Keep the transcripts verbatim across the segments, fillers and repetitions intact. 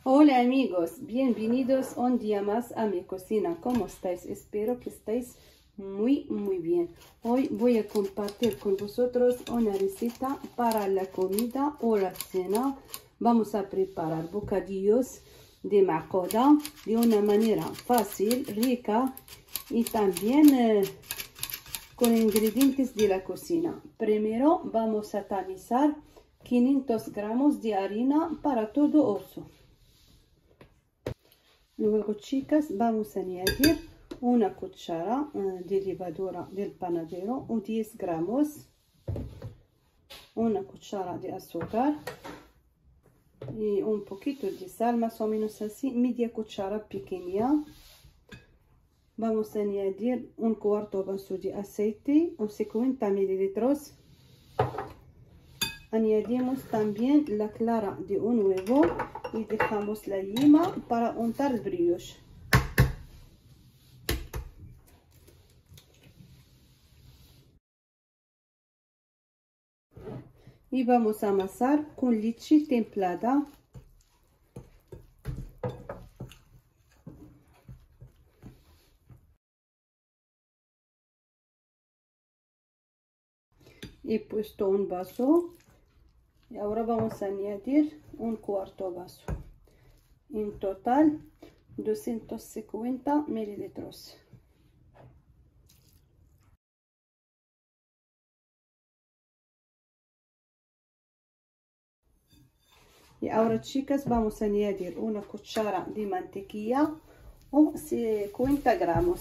Hola amigos, bienvenidos un día más a mi cocina. ¿Cómo estáis? Espero que estéis muy muy bien. Hoy voy a compartir con vosotros una receta para la comida o la cena. Vamos a preparar bocadillos de macoda de una manera fácil, rica y también eh, con ingredientes de la cocina. Primero vamos a tamizar quinientos gramos de harina para todo uso. Luego, chicas, vamos a añadir una cuchara uh, de levadura del panadero o diez gramos, una cuchara de azúcar y un poquito de sal, más o menos así, media cuchara pequeña. Vamos a añadir un cuarto vaso de aceite o cincuenta mililitros. Añadimos también la clara de un huevo y dejamos la yema para untar el brioche. Y vamos a amasar con leche templada. He puesto un vaso y ahora vamos a añadir un cuarto vaso. En total doscientos cincuenta mililitros. Y ahora, chicas, vamos a añadir una cuchara de mantequilla o cincuenta gramos.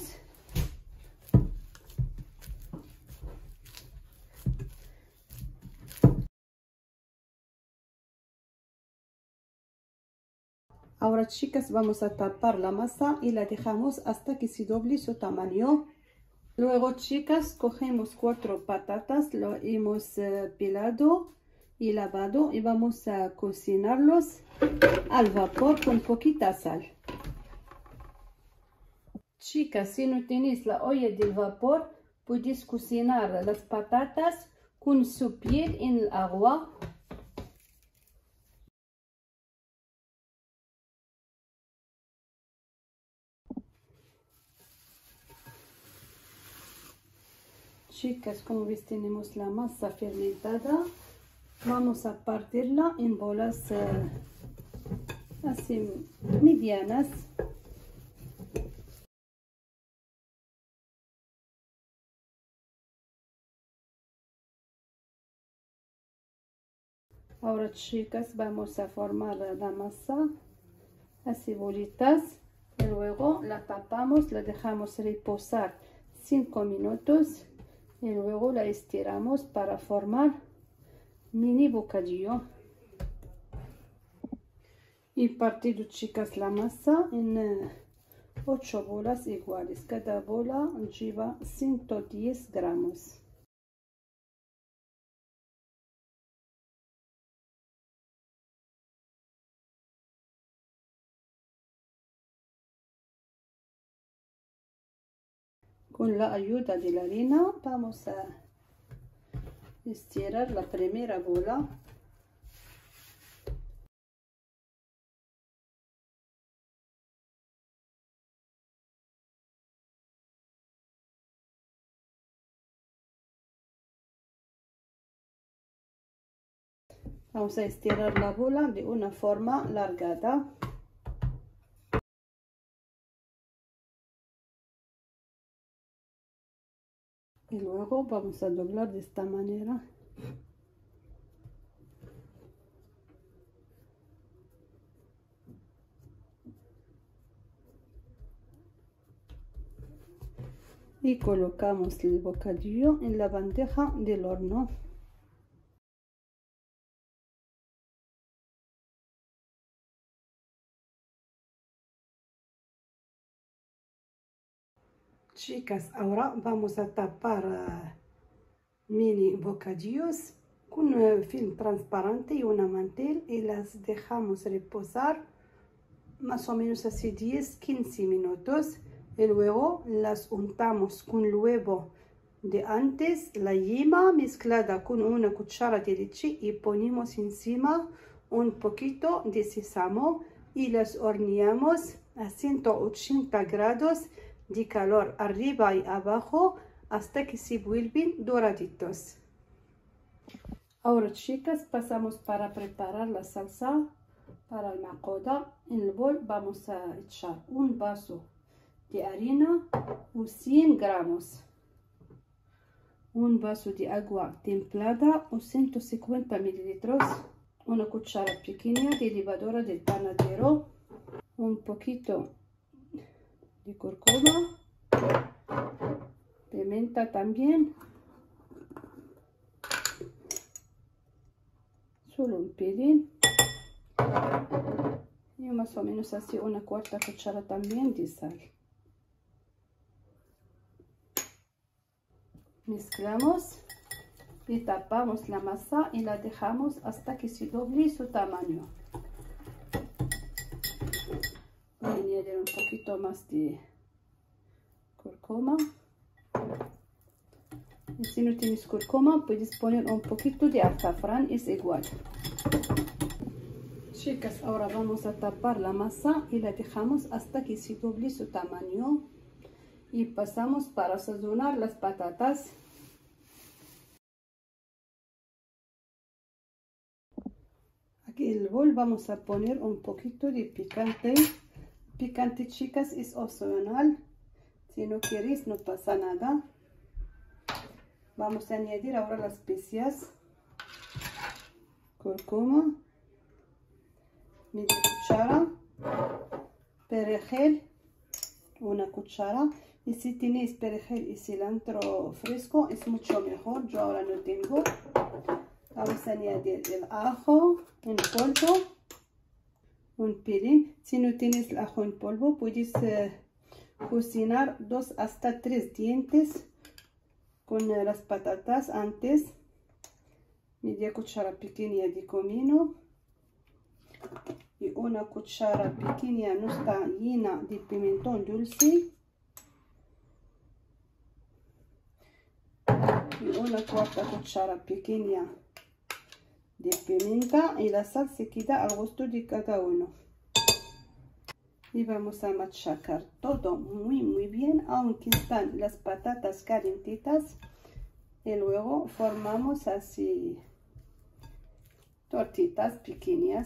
Ahora, chicas, vamos a tapar la masa y la dejamos hasta que se doble su tamaño. Luego, chicas, cogemos cuatro patatas, lo hemos eh, pelado y lavado y vamos a cocinarlos al vapor con poquita sal. Chicas, si no tenéis la olla del vapor, podéis cocinar las patatas con su piel en el agua. Chicas, como veis, tenemos la masa fermentada. Vamos a partirla en bolas eh, así medianas. Ahora, chicas, vamos a formar la masa así bolitas y luego la tapamos, la dejamos reposar cinco minutos y luego la estiramos para formar mini bocadillo. Y partido, chicas, la masa en eh, ocho bolas iguales. Cada bola lleva ciento diez gramos. Con la ayuda de la harina vamos a estirar la primera bola. Vamos a estirar la bola de una forma alargada. Y luego vamos a doblar de esta manera. Y colocamos el bocadillo en la bandeja del horno. Chicas, ahora vamos a tapar uh, mini bocadillos con uh, film transparente y una mantel y las dejamos reposar más o menos así diez a quince minutos. Y luego las untamos con el huevo de antes, la yema mezclada con una cuchara de leche y ponemos encima un poquito de sésamo y las horneamos a ciento ochenta grados de calor arriba y abajo hasta que se vuelven doraditos. Ahora, chicas, pasamos para preparar la salsa para el macoda. En el bol vamos a echar un vaso de harina o cien gramos, un vaso de agua templada o ciento cincuenta mililitros, una cuchara pequeña de levadura del panadero, un poquito de cúrcuma, pimienta también, solo un pelín, y más o menos así una cuarta cuchara también de sal. Mezclamos y tapamos la masa y la dejamos hasta que se doble su tamaño. Voy a añadir un poquito más de cúrcuma. Y si no tienes cúrcuma, puedes poner un poquito de azafrán, es igual. Chicas, ahora vamos a tapar la masa y la dejamos hasta que se doble su tamaño. Y pasamos para sazonar las patatas. Aquí en el bol vamos a poner un poquito de picante. Picante, chicas, es opcional. Si no queréis, no pasa nada. Vamos a añadir ahora las especias. Cúrcuma, media cuchara, perejil, una cuchara. Y si tenéis perejil y cilantro fresco es mucho mejor. Yo ahora no tengo. Vamos a añadir el ajo en polvo, un pelín. Si no tienes el ajo en polvo, puedes eh, cocinar dos hasta tres dientes con eh, las patatas antes. Media cuchara pequeña de comino y una cuchara pequeña no está llena de pimentón dulce. Y una cuarta cuchara pequeña de pimienta, y la sal se queda al gusto de cada uno. Y vamos a machacar todo muy muy bien, aunque están las patatas calentitas. Y luego formamos así tortitas pequeñas.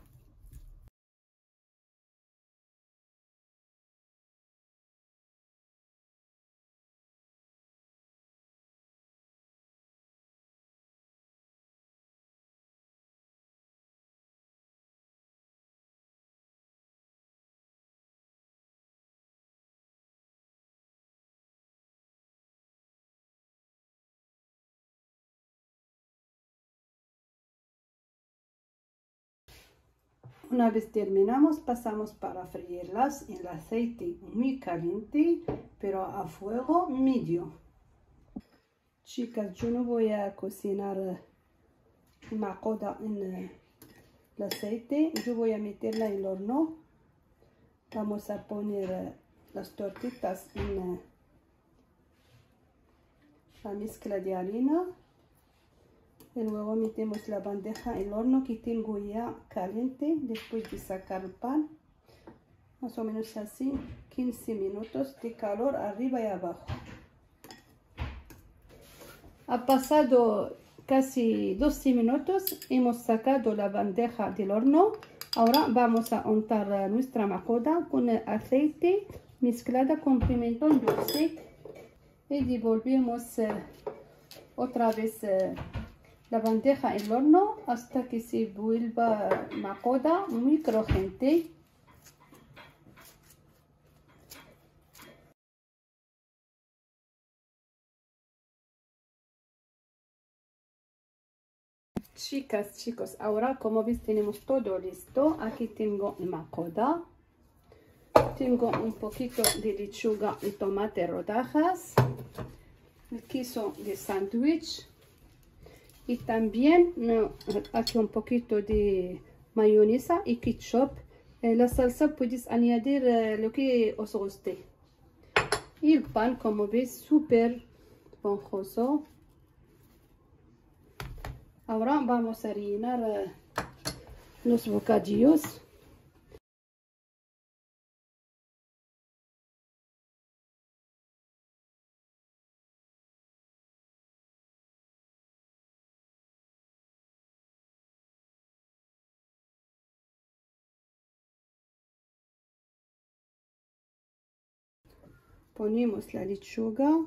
Una vez terminamos, pasamos para freírlas en el aceite muy caliente, pero a fuego medio. Chicas, yo no voy a cocinar macoda en el aceite, yo voy a meterla en el horno. Vamos a poner las tortitas en la mezcla de harina. Y luego metemos la bandeja en el horno que tengo ya caliente después de sacar el pan. Más o menos así, quince minutos de calor arriba y abajo. Ha pasado casi doce minutos, hemos sacado la bandeja del horno. Ahora vamos a untar nuestra macoda con el aceite mezclada con pimentón dulce. Y devolvemos eh, otra vez eh, la bandeja en el horno hasta que se vuelva macoda muy crujiente. Chicas, chicos, ahora como veis tenemos todo listo. Aquí tengo el macoda. Tengo un poquito de lechuga y tomate rodajas. El queso de sándwich. Y también no, aquí un poquito de mayonesa y ketchup. Eh, la salsa puedes añadir eh, lo que os guste. Y el pan, como veis, súper esponjoso. Ahora vamos a rellenar eh, los bocadillos. Ponemos la lechuga.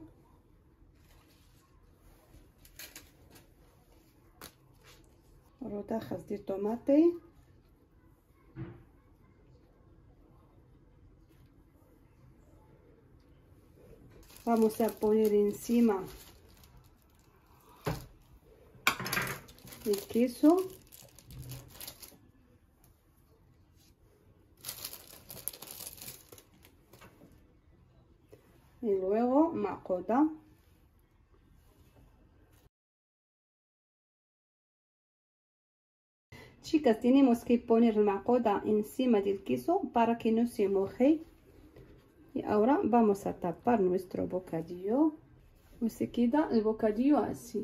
Rodajas de tomate. Vamos a poner encima el queso. Y luego macota. Chicas, tenemos que poner la macota encima del queso para que no se moje. Y ahora vamos a tapar nuestro bocadillo. Y se queda el bocadillo así.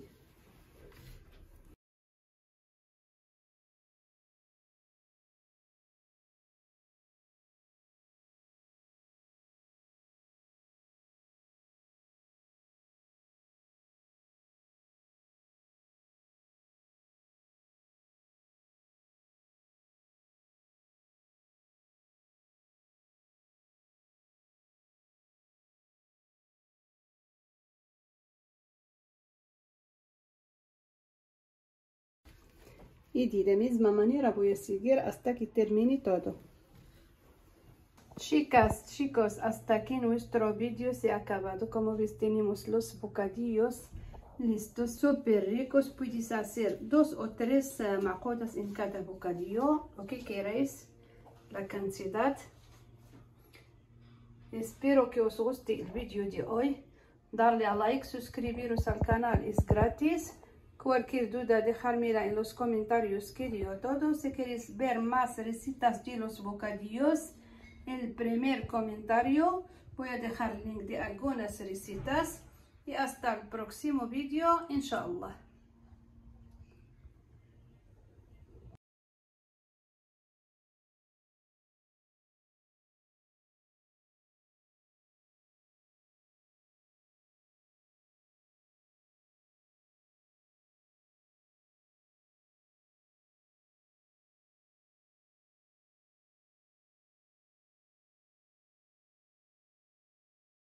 Y de la misma manera voy a seguir hasta que termine todo. Chicas, chicos, hasta aquí nuestro vídeo se ha acabado. Como ves, tenemos los bocadillos listos, súper ricos. Puedes hacer dos o tres uh, macotas en cada bocadillo, lo que queráis, la cantidad. Espero que os guste el vídeo de hoy. Darle a like, suscribiros al canal, es gratis. Cualquier duda, dejármela en los comentarios que digo todo. Si queréis ver más recetas de los bocadillos, el primer comentario voy a dejar el link de algunas recetas. Y hasta el próximo vídeo, inshallah.